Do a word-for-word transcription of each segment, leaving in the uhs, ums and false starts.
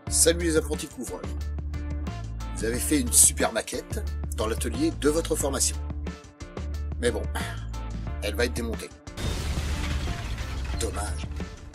Salut les apprentis couvreurs. Vous avez fait une super maquette dans l'atelier de votre formation. Mais bon, elle va être démontée. Dommage.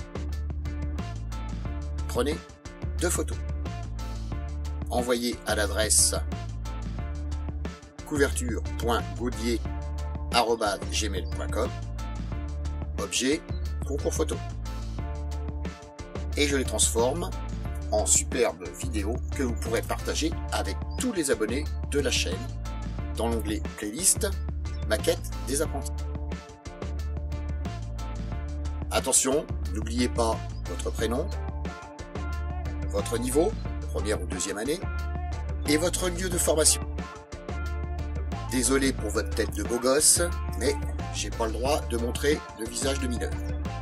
Prenez deux photos. Envoyez à l'adresse couverture point gaudier arobase gmail point com. Objet concours photo. Et je les transforme en superbe vidéo que vous pourrez partager avec tous les abonnés de la chaîne dans l'onglet playlist maquette des apprentis. Attention, n'oubliez pas votre prénom, votre niveau, première ou deuxième année, et votre lieu de formation. Désolé pour votre tête de beau gosse, mais j'ai pas le droit de montrer le visage de mineur.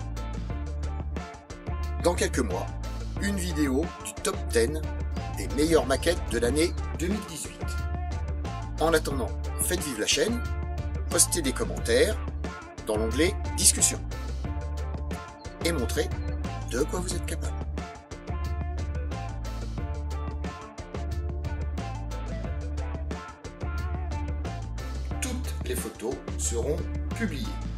Dans quelques mois, une vidéo du top dix des meilleures maquettes de l'année deux mille dix-huit. En attendant, faites vivre la chaîne, postez des commentaires dans l'onglet discussion et montrez de quoi vous êtes capable. Toutes les photos seront publiées.